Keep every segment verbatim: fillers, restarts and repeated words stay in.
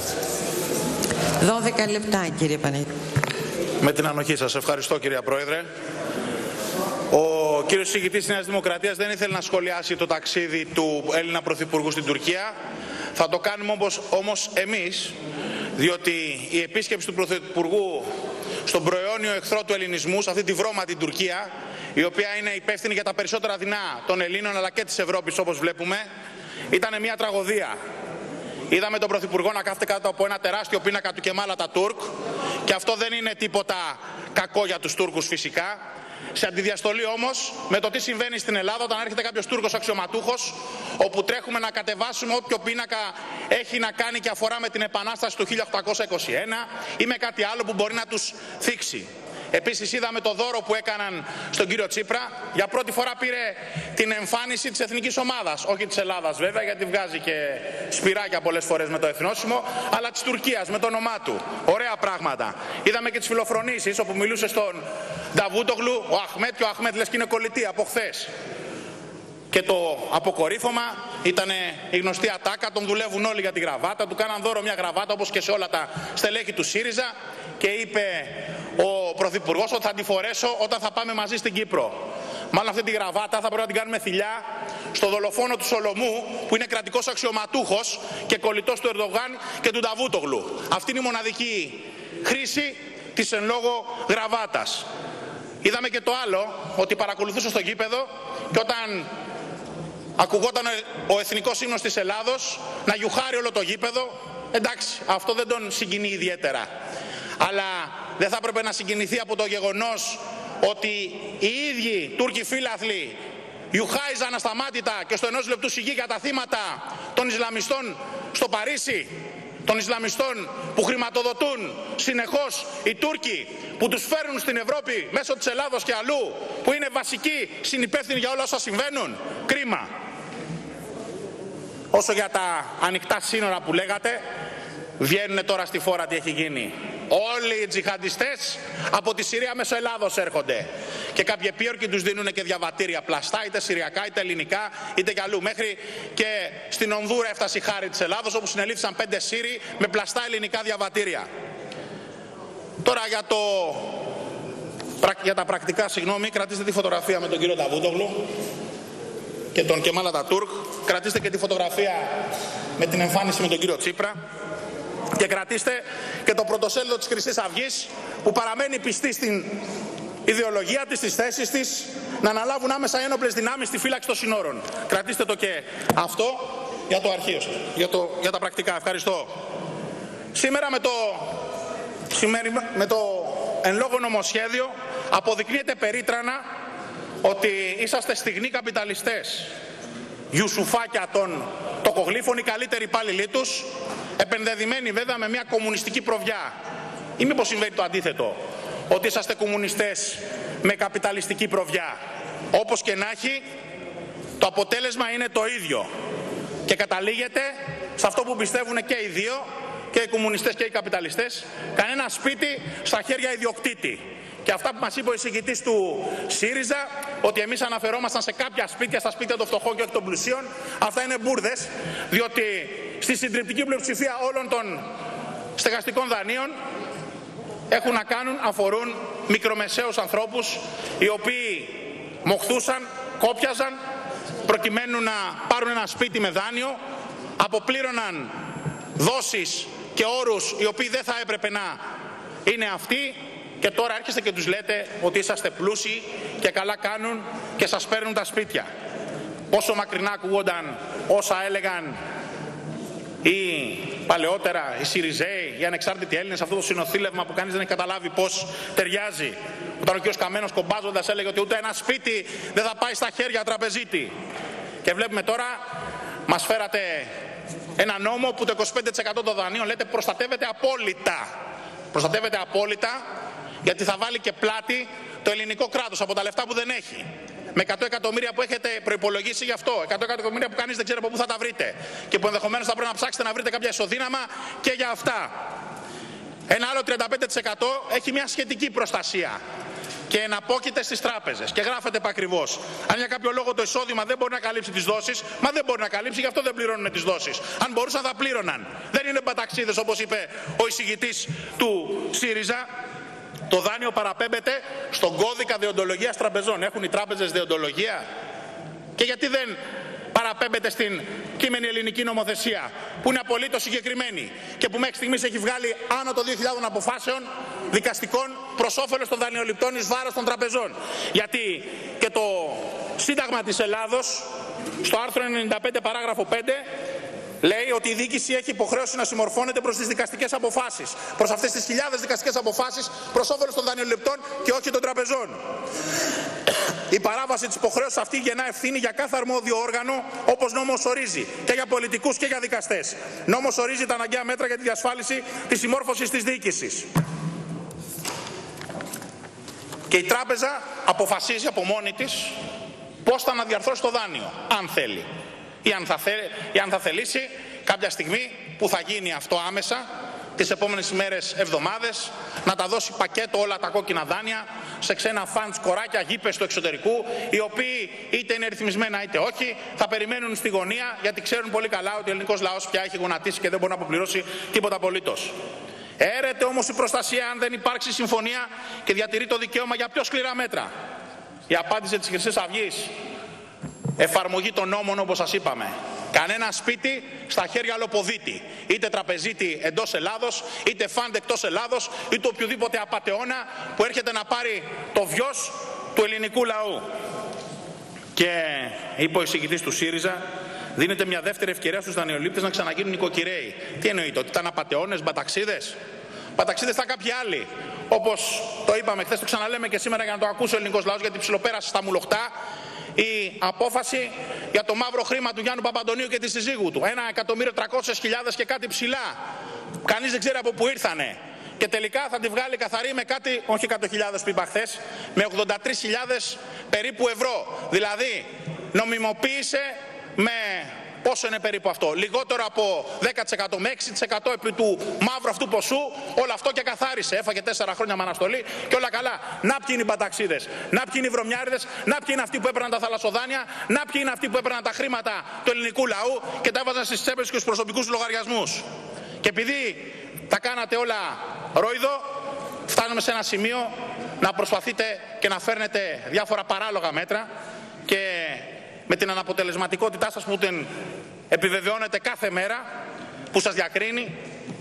δώδεκα λεπτά, κύριε Παναγιώτη. Με την ανοχή σας. Ευχαριστώ, κυρία Πρόεδρε. Ο κύριος εισηγητής της Νέας Δημοκρατίας δεν ήθελε να σχολιάσει το ταξίδι του Έλληνα Πρωθυπουργού στην Τουρκία. Θα το κάνουμε όμως, όμως εμείς, διότι η επίσκεψη του Πρωθυπουργού στον προαιώνιο εχθρό του ελληνισμού, σε αυτή τη βρώματη Τουρκία, η οποία είναι υπεύθυνη για τα περισσότερα δεινά των Ελλήνων αλλά και της Ευρώπης, όπως βλέπουμε, ήταν μια τραγωδία. Είδαμε τον Πρωθυπουργό να κάθεται κάτω από ένα τεράστιο πίνακα του Κεμάλ Ατατούρκ, και αυτό δεν είναι τίποτα κακό για τους Τούρκους φυσικά. Σε αντιδιαστολή όμως με το τι συμβαίνει στην Ελλάδα όταν έρχεται κάποιος Τούρκος αξιωματούχος, όπου τρέχουμε να κατεβάσουμε όποιο πίνακα έχει να κάνει και αφορά με την Επανάσταση του χίλια οκτακόσια είκοσι ένα ή με κάτι άλλο που μπορεί να τους θίξει. Επίσης είδαμε το δώρο που έκαναν στον κύριο Τσίπρα. Για πρώτη φορά πήρε την εμφάνιση της εθνικής ομάδας, όχι της Ελλάδας βέβαια, γιατί βγάζει και σπυράκια πολλές φορές με το εθνόσημο, αλλά της Τουρκίας με το όνομά του. Ωραία πράγματα. Είδαμε και τις φιλοφρονήσεις όπου μιλούσε στον Νταβούτογλου ο Αχμέτ, και ο Αχμέτ λες και είναι κολλητή από χθες. Και το αποκορύφωμα ήταν η γνωστή ατάκα, τον δουλεύουν όλοι για τη γραβάτα, του κάναν δώρο μια γραβάτα όπως και σε όλα τα στελέχη του ΣΥΡΙΖΑ, και είπε ο Πρωθυπουργός ότι θα τη φορέσω όταν θα πάμε μαζί στην Κύπρο. Μάλλον αυτή τη γραβάτα θα πρέπει να την κάνουμε θηλιά στο δολοφόνο του Σολομού, που είναι κρατικός αξιωματούχος και κολλητός του Ερντογάν και του Νταβούτογλου. Αυτή είναι η μοναδική χρήση της εν λόγω γραβάτας. Είδαμε και το άλλο, ότι παρακολουθούσε στο γήπεδο και όταν ακουγόταν ο εθνικός ύμνος της Ελλάδος να γιουχάρει όλο το γήπεδο. Εντάξει, αυτό δεν τον συγκινεί ιδιαίτερα. Αλλά δεν θα έπρεπε να συγκινηθεί από το γεγονός ότι οι ίδιοι Τούρκοι φίλαθλοι γιουχάιζαν ασταμάτητα και στο ενός λεπτού σιγή για τα θύματα των Ισλαμιστών στο Παρίσι, των Ισλαμιστών που χρηματοδοτούν συνεχώς οι Τούρκοι, που τους φέρνουν στην Ευρώπη μέσω της Ελλάδος και αλλού, που είναι βασικοί συνυπεύθυνοι για όλα όσα συμβαίνουν. Κρίμα. Όσο για τα ανοιχτά σύνορα που λέγατε, βγαίνουν τώρα στη φόρα τι έχει γίνει. Όλοι οι τζιχαντιστές από τη Συρία μέσω Ελλάδος έρχονται. Και κάποιοι επίορκοι τους δίνουν και διαβατήρια πλαστά, είτε συριακά, είτε ελληνικά, είτε κι αλλού. Μέχρι και στην Ονδούρα έφτασε η χάρη της Ελλάδος, όπου συνελήφθησαν πέντε Σύριοι με πλαστά ελληνικά διαβατήρια. Τώρα για, το... για τα πρακτικά, συγγνώμη, κρατήστε τη φωτογραφία με τον κύριο Νταβούτογλου και τον Κεμάλ Ατατούρκ. Κρατήστε και τη φωτογραφία με την εμφάνιση με τον κύριο Τσίπρα. Και κρατήστε και το πρωτοσέλιδο της Χρυσής Αυγής, που παραμένει πιστή στην ιδεολογία της, στις θέσεις της, να αναλάβουν άμεσα οι ένοπλες δυνάμεις στη φύλαξη των συνόρων. Κρατήστε το και αυτό για το αρχείο σας, για, το, για τα πρακτικά. Ευχαριστώ. Σήμερα με το, με το εν λόγω νομοσχέδιο αποδεικνύεται περίτρανα ότι είσαστε στιγνοί καπιταλιστές, γιουσουφάκια των τοκογλύφων, οι καλύτεροι υπάλληλοι τους, επενδεδημένοι βέβαια με μια κομμουνιστική προβιά. Ή μήπως συμβαίνει το αντίθετο, ότι είσαστε κομμουνιστές με καπιταλιστική προβιά. Όπως και να έχει, το αποτέλεσμα είναι το ίδιο. Και καταλήγεται σε αυτό που πιστεύουν και οι δύο, και οι κομμουνιστές και οι καπιταλιστές, κανένα σπίτι στα χέρια ιδιοκτήτη. Και αυτά που μας είπε ο εισηγητής του ΣΥΡΙΖΑ, ότι εμείς αναφερόμασταν σε κάποια σπίτια, στα σπίτια των φτωχών και όχι των πλουσίων, αυτά είναι μπουρδες, διότι στη συντριπτική πλειοψηφία όλων των στεγαστικών δανείων έχουν να κάνουν, αφορούν μικρομεσαίους ανθρώπους, οι οποίοι μοχθούσαν, κόπιαζαν, προκειμένου να πάρουν ένα σπίτι με δάνειο, αποπλήρωναν δόσεις και όρους οι οποίοι δεν θα έπρεπε να είναι αυτοί, και τώρα έρχεστε και τους λέτε ότι είσαστε πλούσιοι και καλά κάνουν και σας παίρνουν τα σπίτια. Πόσο μακρινά ακούγονταν όσα έλεγαν οι παλαιότερα, οι Σιριζέοι, οι ανεξάρτητοι Έλληνες, αυτό το συνοθήλευμα που κανείς δεν έχει καταλάβει πώς ταιριάζει. Όταν ο κ. Καμένος κομπάζοντας έλεγε ότι ούτε ένα σπίτι δεν θα πάει στα χέρια τραπεζίτη. Και βλέπουμε τώρα, μας φέρατε ένα νόμο που το είκοσι πέντε τοις εκατό των δανείων, λέτε, προστατεύεται απόλυτα. Προστατεύεται απόλυτα, γιατί θα βάλει και πλάτη το ελληνικό κράτος από τα λεφτά που δεν έχει. Με εκατό εκατομμύρια που έχετε προϋπολογίσει γι' αυτό, εκατό εκατομμύρια που κανείς δεν ξέρει από πού θα τα βρείτε και που ενδεχομένως θα πρέπει να ψάξετε να βρείτε κάποια ισοδύναμα και για αυτά. Ένα άλλο τριάντα πέντε τοις εκατό έχει μια σχετική προστασία. και εναπόκειται στις τράπεζες. Και γράφεται επακριβώς. Αν για κάποιο λόγο το εισόδημα δεν μπορεί να καλύψει τις δόσεις, μα δεν μπορεί να καλύψει, γι' αυτό δεν πληρώνουν τις δόσεις. Αν μπορούσαν θα πλήρωναν. Δεν είναι μπαταξίδες όπως είπε ο εισηγητής του ΣΥΡΙΖΑ. Το δάνειο παραπέμπεται στον κώδικα δεοντολογίας τραπεζών. Έχουν οι τράπεζες δεοντολογία? Και γιατί δεν παραπέμπεται στην κείμενη ελληνική νομοθεσία, που είναι απολύτως συγκεκριμένη και που μέχρι στιγμής έχει βγάλει άνω των δύο χιλιάδων αποφάσεων δικαστικών προς όφελος των δανειοληπτών εις βάρος των τραπεζών? Γιατί και το Σύνταγμα της Ελλάδος, στο άρθρο ενενήντα πέντε παράγραφο πέντε, λέει ότι η διοίκηση έχει υποχρέωση να συμμορφώνεται προς τις δικαστικές αποφάσεις, προς αυτές τις χιλιάδες δικαστικές αποφάσεις προς όφελος των δανειοληπτών και όχι των τραπεζών. Η παράβαση της υποχρέωσης αυτή γεννά ευθύνη για κάθε αρμόδιο όργανο, όπως νόμος ορίζει, και για πολιτικούς και για δικαστές. Νόμος ορίζει τα αναγκαία μέτρα για τη διασφάλιση της συμμόρφωσης της διοίκησης. Και η τράπεζα αποφασίζει από μόνη της πώς θα αναδιαρθρώσει το δάνειο, αν θέλει. Ή αν θα, θέλει, ή αν θα θελήσει κάποια στιγμή, που θα γίνει αυτό άμεσα, τις επόμενες ημέρες, εβδομάδες, να τα δώσει πακέτο όλα τα κόκκινα δάνεια σε ξένα φαντς, κοράκια, γήπες του εξωτερικού, οι οποίοι είτε είναι ρυθμισμένα είτε όχι, θα περιμένουν στη γωνία, γιατί ξέρουν πολύ καλά ότι ο ελληνικός λαός πια έχει γονατίσει και δεν μπορεί να αποπληρώσει τίποτα απολύτως. Έρεται όμως η προστασία αν δεν υπάρξει συμφωνία και διατηρεί το δικαίωμα για πιο σκληρά μέτρα. Η απάντηση της Χρυσής Αυγής: εφαρμογή των νόμων, όπως σας είπαμε. Κανένα σπίτι στα χέρια λοποδίτη, είτε τραπεζίτη εντός Ελλάδος, είτε φαντ εκτός Ελλάδος, είτε οποιοδήποτε απατεώνα που έρχεται να πάρει το βιος του ελληνικού λαού. Και είπε ο εισηγητής του ΣΥΡΙΖΑ, δίνεται μια δεύτερη ευκαιρία στους δανειολήπτες να ξαναγίνουν νοικοκυρέοι. Τι εννοείται, ότι ήταν απατεώνες, μπαταξίδες? Μπαταξίδες ήταν κάποιοι άλλοι. Όπως το είπαμε χθες, το ξαναλέμε και σήμερα για να το ακούσει ο ελληνικός λαός, γιατί ψιλοπέρασε στα μουλοχτά η απόφαση για το μαύρο χρήμα του Γιάννου Παπαντονίου και της συζύγου του. Ένα εκατομμύριο τριακόσιες χιλιάδες και κάτι ψηλά. Κανείς δεν ξέρει από πού ήρθανε. Και τελικά θα τη βγάλει καθαρή με κάτι, όχι εκατό χιλιάδες που είπα χθες, με ογδόντα τρεις χιλιάδες περίπου ευρώ. Δηλαδή νομιμοποίησε με... Πόσο είναι περίπου αυτό? Λιγότερο από δέκα τοις εκατό με έξι τοις εκατό επί του μαύρου αυτού ποσού, όλο αυτό και καθάρισε. Έφαγε τέσσερα χρόνια με αναστολή και όλα καλά. Να ποιοι είναι οι μπαταξίδες, να ποιοι είναι οι βρωμιάριδες, να ποιοι είναι αυτοί που έπαιρναν τα θαλασσοδάνεια, να ποιοι είναι αυτοί που έπαιρναν τα χρήματα του ελληνικού λαού και τα έβαζαν στις τσέπες και στους προσωπικούς λογαριασμούς. Και επειδή τα κάνατε όλα ρόιδο, φτάνουμε σε ένα σημείο να προσπαθείτε και να φέρνετε διάφορα παράλογα μέτρα και με την αναποτελεσματικότητά σας που την επιβεβαιώνετε κάθε μέρα, που σας διακρίνει,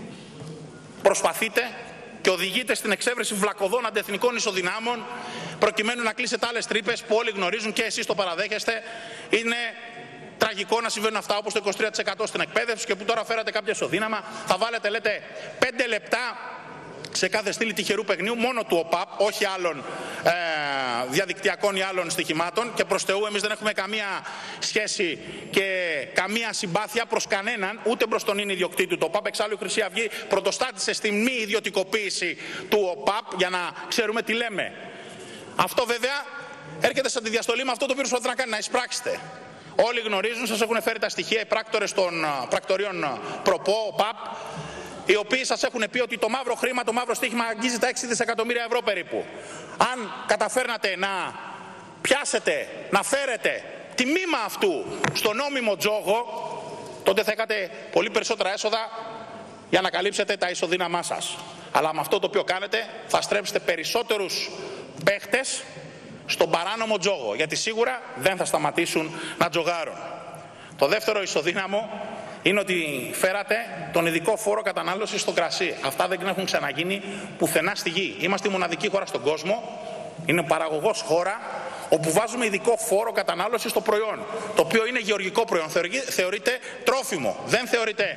προσπαθείτε και οδηγείτε στην εξέβρεση βλακωδών αντεθνικών ισοδυνάμων προκειμένου να κλείσετε άλλες τρύπες που όλοι γνωρίζουν και εσείς το παραδέχεστε. Είναι τραγικό να συμβαίνουν αυτά, όπως το είκοσι τρία τοις εκατό στην εκπαίδευση, και που τώρα φέρατε κάποιο ισοδύναμα. Θα βάλετε, λέτε, πέντε λεπτά σε κάθε στήλη τυχερού παιχνιού, μόνο του ΟΠΑΠ, όχι άλλων ε, διαδικτυακών ή άλλων στοιχημάτων. Και προς Θεού, εμείς δεν έχουμε καμία σχέση και καμία συμπάθεια προς κανέναν, ούτε προς τον είναι ιδιοκτήτη του ΟΠΑΠ. Εξάλλου η Χρυσή Αυγή πρωτοστάτησε στη μη ιδιωτικοποίηση του ΟΠΑΠ, για να ξέρουμε τι λέμε. Αυτό βέβαια έρχεται σαν τη διαστολή με αυτό το οποίο προσπαθείτε να κάνει, να εισπράξετε. Όλοι γνωρίζουν, σας έχουν φέρει τα στοιχεία οι πράκτορες των πρακτορείων ΠΡΟΠΟ, ΟΠΑΠ, οι οποίοι σας έχουν πει ότι το μαύρο χρήμα, το μαύρο στοίχημα αγγίζει τα έξι δισεκατομμύρια ευρώ περίπου. Αν καταφέρνατε να πιάσετε, να φέρετε τιμήμα αυτού στο νόμιμο τζόγο, τότε θα είχατε πολύ περισσότερα έσοδα για να καλύψετε τα ισοδύναμά σας. Αλλά με αυτό το οποίο κάνετε θα στρέψετε περισσότερους παίχτες στον παράνομο τζόγο, γιατί σίγουρα δεν θα σταματήσουν να τζογάρουν. Το δεύτερο ισοδύναμο είναι ότι φέρατε τον ειδικό φόρο κατανάλωσης στο κρασί. Αυτά δεν έχουν ξαναγίνει πουθενά στη γη. Είμαστε η μοναδική χώρα στον κόσμο, είναι παραγωγός χώρα, όπου βάζουμε ειδικό φόρο κατανάλωσης στο προϊόν, το οποίο είναι γεωργικό προϊόν, θεωρείται τρόφιμο, δεν θεωρείται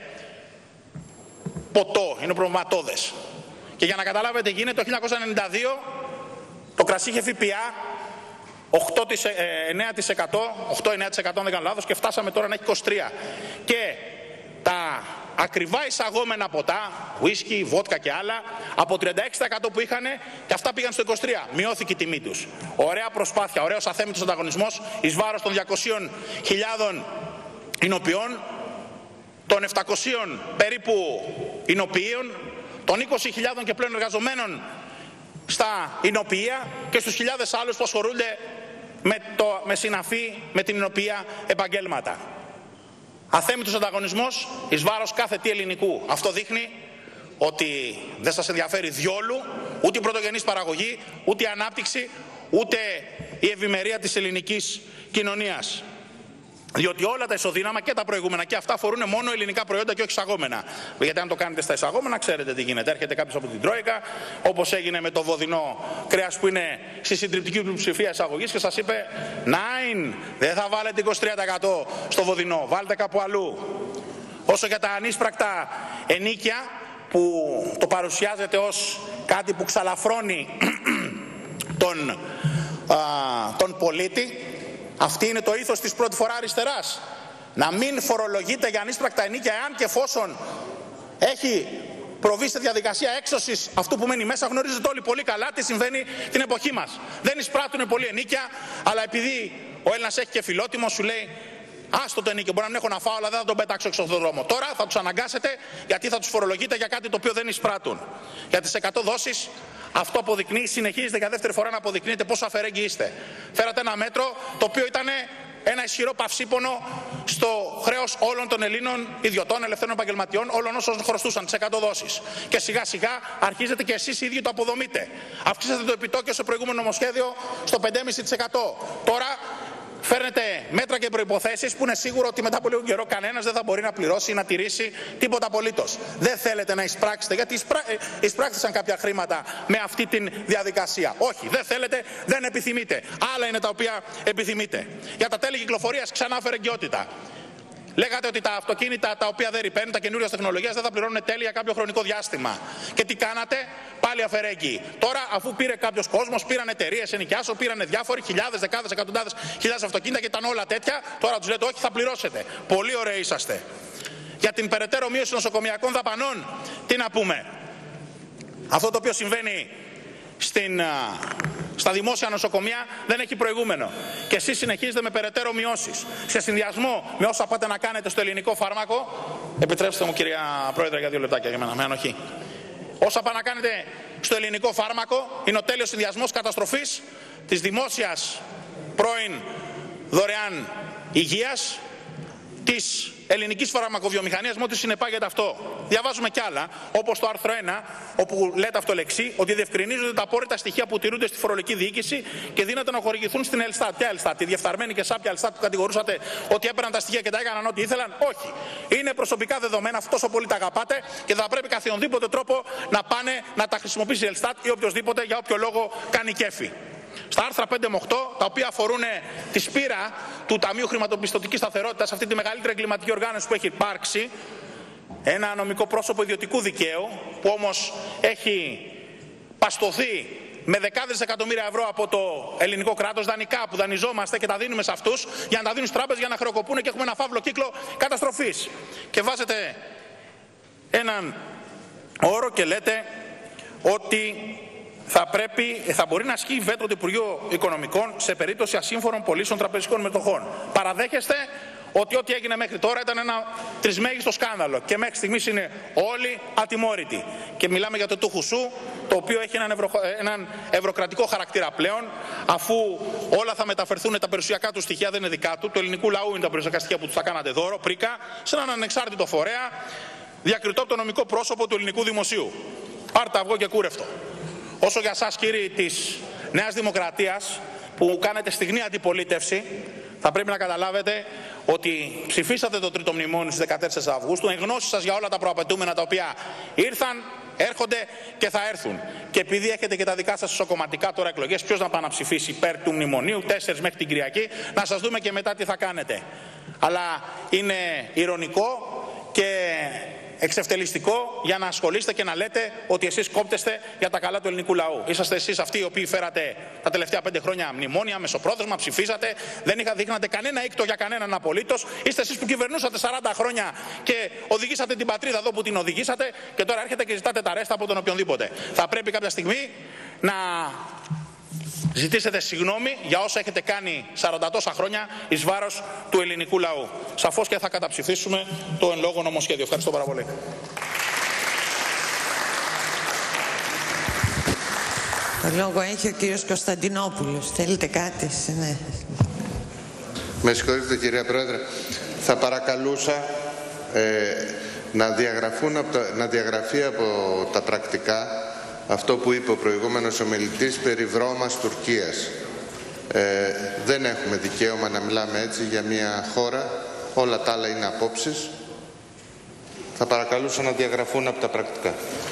ποτό, είναι προγραμματώδες. Και για να καταλάβετε, γίνεται το χίλια εννιακόσια ενενήντα δύο το κρασί είχε ΦΠΑ οκτώ με εννέα τοις εκατό, οκτώ με εννέα τοις εκατό αν δεν κάνω λάθος, και φτάσαμε τώρα να έχει είκοσι τρία τοις εκατό. Και τα ακριβά εισαγόμενα ποτά, ουίσκι, βότκα και άλλα, από τριάντα έξι τοις εκατό που είχαν, και αυτά πήγαν στο είκοσι τρία τοις εκατό. Μειώθηκε η τιμή τους. Ωραία προσπάθεια, ωραίος αθέμητος ανταγωνισμός εις βάρος των διακοσίων χιλιάδων εινοποιών, των επτακοσίων περίπου εινοποιείων, των είκοσι χιλιάδων και πλέον εργαζομένων στα εινοποιεία και στους χιλιάδες άλλους που ασχολούνται με, το, με συναφή με την εινοποιεία επαγγέλματα. Αθέμητος ανταγωνισμός εις βάρος κάθε τι ελληνικού. Αυτό δείχνει ότι δεν σας ενδιαφέρει διόλου ούτε η πρωτογενής παραγωγή, ούτε η ανάπτυξη, ούτε η ευημερία της ελληνικής κοινωνίας. Διότι όλα τα ισοδύναμα και τα προηγούμενα και αυτά αφορούν μόνο ελληνικά προϊόντα και όχι εισαγόμενα. Γιατί αν το κάνετε στα εισαγόμενα, ξέρετε τι γίνεται. Έρχεται κάποιος από την Τρόικα, όπως έγινε με το βοδινό κρέας που είναι στη συντριπτική πλειοψηφία εισαγωγής και σας είπε «Νάιν, δεν θα βάλετε είκοσι τρία τοις εκατό στο βοδινό, βάλτε κάπου αλλού». Όσο για τα ανίσπρακτα ενίκια που το παρουσιάζεται ως κάτι που ξαλαφρώνει τον, α, τον πολίτη, αυτή είναι το ήθος της πρώτη φορά αριστεράς. Να μην φορολογείται για ανίσπρακτα ενίκια εάν και εφόσον έχει προβεί σε διαδικασία έξωσης αυτού που μένει μέσα. Γνωρίζετε όλοι πολύ καλά τι συμβαίνει την εποχή μας. Δεν εισπράττουν πολλοί ενίκια, αλλά επειδή ο Έλληνας έχει και φιλότιμο, σου λέει άστο το ενίκιο, μπορεί να μην έχω να φάω, αλλά δεν θα τον πετάξω έξω στον δρόμο. Τώρα θα τους αναγκάσετε γιατί θα τους φορολογείτε για κάτι το οποίο δεν εισπράττουν. Για τις εκατό δόσεις. Αυτό αποδεικνύει, συνεχίζεται για δεύτερη φορά να αποδεικνύεται πόσο αφαιρέγγοι είστε. Φέρατε ένα μέτρο το οποίο ήταν ένα ισχυρό παυσίπονο στο χρέος όλων των Ελλήνων ιδιωτών, ελευθέρων επαγγελματιών, όλων όσων χρωστούσαν τις εκατό δόσεις. Και σιγά σιγά αρχίζετε και εσείς οι ίδιοι το αποδομείτε. Αυξήσατε το επιτόκιο στο προηγούμενο νομοσχέδιο στο πέντε κόμμα πέντε τοις εκατό. Τώρα φέρνετε μέτρα και προϋποθέσεις που είναι σίγουρο ότι μετά από λίγο καιρό κανένας δεν θα μπορεί να πληρώσει ή να τηρήσει τίποτα απολύτως. Δεν θέλετε να εισπράξετε, γιατί εισπρά... εισπράξαν κάποια χρήματα με αυτή τη διαδικασία. Όχι, δεν θέλετε, δεν επιθυμείτε. Άλλα είναι τα οποία επιθυμείτε. Για τα τέλη κυκλοφορίας ξανά αφαιρεγγιότητα. Λέγατε ότι τα αυτοκίνητα τα οποία δεν ρηπαίνουν, τα καινούργια τεχνολογία δεν θα πληρώνουν τέλη για κάποιο χρονικό διάστημα. Και τι κάνατε, πάλι αφαιρέγγυοι. Τώρα, αφού πήρε κάποιο κόσμο, πήραν εταιρείες ενοικιάσεων, πήραν διάφοροι χιλιάδες, δεκάδες, εκατοντάδες χιλιάδες αυτοκίνητα και ήταν όλα τέτοια. Τώρα του λέτε, όχι, θα πληρώσετε. Πολύ ωραίοι είσαστε. Για την περαιτέρω μείωση νοσοκομιακών δαπανών, τι να πούμε. Αυτό το οποίο συμβαίνει στην. Στα δημόσια νοσοκομεία δεν έχει προηγούμενο. Και εσείς συνεχίζετε με περαιτέρω μειώσεις. Σε συνδυασμό με όσα πάτε να κάνετε στο ελληνικό φάρμακο. Επιτρέψτε μου, κυρία Πρόεδρε, για δύο λεπτάκια για μένα, με ανοχή. Όσα πάτε να κάνετε στο ελληνικό φάρμακο είναι ο τέλειος συνδυασμός καταστροφής της δημόσιας πρώην δωρεάν υγείας, της ελληνικής φαρμακοβιομηχανίας, με ό,τι συνεπάγεται αυτό. Διαβάζουμε κι άλλα, όπως το άρθρο ένα, όπου λέτε αυτό λεξί, ότι διευκρινίζονται τα απόρριτα στοιχεία που τηρούνται στη φορολογική διοίκηση και δύναται να χορηγηθούν στην Ελστάτ. Ποια Ελστάτ, τη διεφθαρμένη και σάπια Ελστάτ που κατηγορούσατε ότι έπαιρναν τα στοιχεία και τα έκαναν ό,τι ήθελαν. Όχι. Είναι προσωπικά δεδομένα, αυτό τόσο πολύ τα αγαπάτε και θα πρέπει καθιονδήποτε τρόπο να πάνε να τα χρησιμοποιήσει η Ελστάτ ή οποιοδήποτε για όποιο λόγο κάνει κέφι. Στα άρθρα πέντε με οκτώ, τα οποία αφορούν τη σπήρα του Ταμείου Χρηματοπιστωτικής Σταθερότητας, αυτή τη μεγαλύτερη εγκληματική οργάνωση που έχει υπάρξει, ένα νομικό πρόσωπο ιδιωτικού δικαίου, που όμως έχει παστοθεί με δεκάδες εκατομμύρια ευρώ από το ελληνικό κράτος, δανεικά που δανειζόμαστε και τα δίνουμε σε αυτούς, για να τα δίνουν στις τράπεζες για να χρεοκοπούν και έχουμε ένα φαύλο κύκλο καταστροφής. Και βάζετε έναν όρο και λέτε ότι θα, πρέπει, θα μπορεί να ασκεί βέτο του Υπουργείου Οικονομικών σε περίπτωση ασύμφωνων πωλήσεων τραπεζικών μετοχών. Παραδέχεστε ότι ό,τι έγινε μέχρι τώρα ήταν ένα τρισμέγιστο σκάνδαλο και μέχρι στιγμής είναι όλοι ατιμόρυτοι. Και μιλάμε για το τούχουσού, το οποίο έχει έναν, ευρω... έναν ευρωκρατικό χαρακτήρα πλέον, αφού όλα θα μεταφερθούν, τα περιουσιακά του στοιχεία δεν είναι δικά του, του ελληνικού λαού είναι τα περιουσιακά στοιχεία που του τα κάνατε δώρο, πρίκα, σε έναν ανεξάρτητο φορέα, διακριτό από το νομικό πρόσωπο του ελληνικού δημοσίου. Πάρτε αυγό και κούρευτο. Όσο για εσάς, κύριοι της Νέας Δημοκρατίας, που κάνετε στιγνή αντιπολίτευση, θα πρέπει να καταλάβετε ότι ψηφίσατε το τρίτο μνημόνιο στις δεκατέσσερις Αυγούστου, εν γνώση σας για όλα τα προαπαιτούμενα τα οποία ήρθαν, έρχονται και θα έρθουν. Και επειδή έχετε και τα δικά σας ισοκομματικά τώρα εκλογές, ποιος να πάει να ψηφίσει υπέρ του μνημονίου, τέσσερις μέχρι την Κυριακή, να σας δούμε και μετά τι θα κάνετε. Αλλά είναι ηρωνικό και εξευτελιστικό για να ασχολείστε και να λέτε ότι εσείς κόπτεστε για τα καλά του ελληνικού λαού. Είσαστε εσείς αυτοί οι οποίοι φέρατε τα τελευταία πέντε χρόνια μνημόνια, μεσοπρόθεσμα, ψηφίσατε, δεν είχα δείχνατε κανένα ήκτο για κανέναν απολύτως. Είστε εσείς που κυβερνούσατε σαράντα χρόνια και οδηγήσατε την πατρίδα εδώ που την οδηγήσατε και τώρα έρχεται και ζητάτε τα ρέστα από τον οποιονδήποτε. Θα πρέπει κάποια στιγμή να ζητήσετε συγγνώμη για όσα έχετε κάνει σαράντα τόσα χρόνια εις βάρος του ελληνικού λαού. Σαφώς και θα καταψηφίσουμε το εν λόγω νομοσχέδιο. Ευχαριστώ πάρα πολύ. Το λόγο έχει ο κύριος Κωνσταντινόπουλος. Θέλετε κάτι? Ναι. Με συγχωρείτε κυρία Πρόεδρε. Θα παρακαλούσα ε, να, διαγραφούν από τα, να διαγραφεί από τα πρακτικά αυτό που είπε ο προηγούμενος ομιλητής περί βρώμας Τουρκίας. Ε, δεν έχουμε δικαίωμα να μιλάμε έτσι για μια χώρα. Όλα τα άλλα είναι απόψεις. Θα παρακαλούσα να διαγραφούν από τα πρακτικά.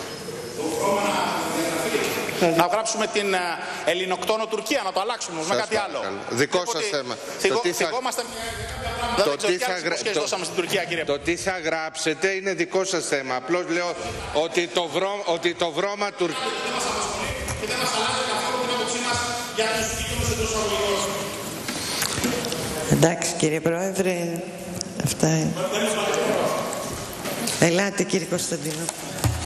Να γράψουμε την ελληνοκτόνο Τουρκία, να το αλλάξουμε με κάτι άλλο. Δικό σας θέμα. Θυγό, Το τι θα... θυγόμαστε... Το Δεν τι, ξέρω θα... τι υποσχέσεις δώσαμε στην Τουρκία, κύριε. το τι θα γράψετε είναι δικό σας θέμα. Απλώς λέω ότι το, βρώ... ότι το βρώμα Τουρκία... Και δεν μας αλλάζει καθόλου την άποψή μας για τους δικαιούς εντός αγωγικών. Εντάξει κύριε Πρόεδρε, αυτά είναι. Ελάτε κύριε Κωνσταντινό.